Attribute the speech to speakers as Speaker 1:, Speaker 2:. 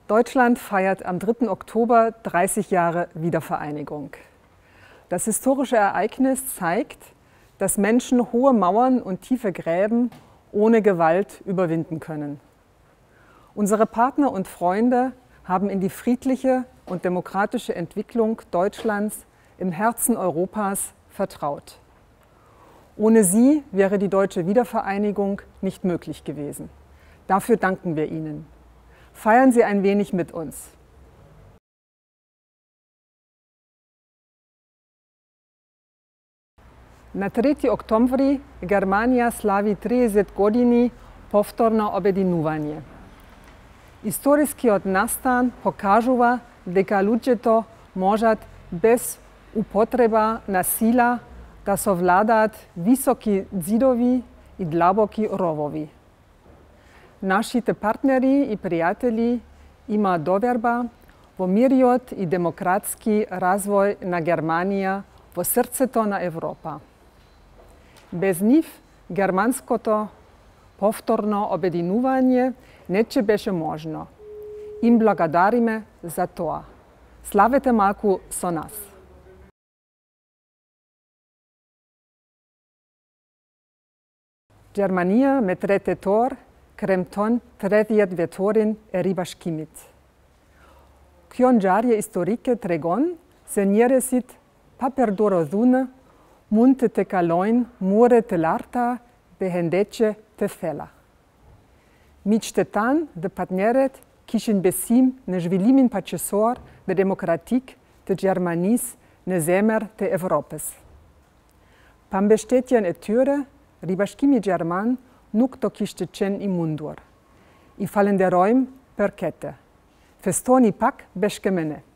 Speaker 1: Deutschland feiert am 3. Oktober 30 Jahre Wiedervereinigung. Das historische Ereignis zeigt, dass Menschen hohe Mauern und tiefe Gräben ohne Gewalt überwinden können. Unsere Partner und Freunde haben in die friedliche und demokratische Entwicklung Deutschlands im Herzen Europas vertraut. Ohne sie wäre die deutsche Wiedervereinigung nicht möglich gewesen. Dafür danken wir Ihnen. Feiern Sie ein wenig mit uns. Na 3. oktobri Germania slavi 30 godini povtorno objedinjuvanje. Istorijski odnastan pokažuva deka ľudje možat bez upotreba nasila da sovladat visoki zidovi i dlaboki rovovi. Naši partneri i prijatelji ima doverba vo mirjot i demokratski razvoj na Germanija vo srceto na Evropa. Bez njih germansko povtorno objedinjuvanje neće beše možno. Im blagodarime za to. Slavete malku so nas. Germania med tretetor, kremton tretjed vetorin eribaškimit. Kjonđarje historike tregon se njeresit paperdoro zune, munte te kaloin, mure te larta, behendeče te fela. Mičtetan de partneret, kišin besim ne žvilimin pačesor de demokratik te Germanis ne zemer te Evropes. Pam bestetjen etyre, ribaškimi German, nuk to kishte qen i mundur. I falenderojmë për kete. Festoni pak beshkë me ne.